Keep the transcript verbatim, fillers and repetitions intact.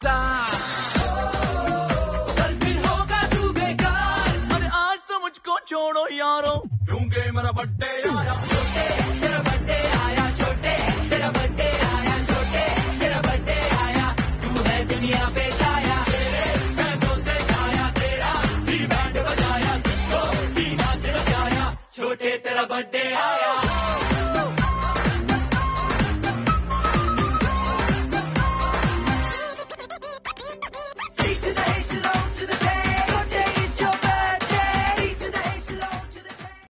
Star. कल फिर होगा तू बेकार, अरे आज तो मुझको छोड़ो यारो, क्योंकि मेरा बर्थडे आया। छोटे तेरा बर्थडे आया, छोटे तेरा बर्थडे आया, छोटे तेरा बर्थडे आया। तू है दुनिया पे छाया, तेरे पैसों से खाया, तेरा भी बैंड बजाया, तुझको भी नाच नचाया। छोटे तेरा बर्थडे आया।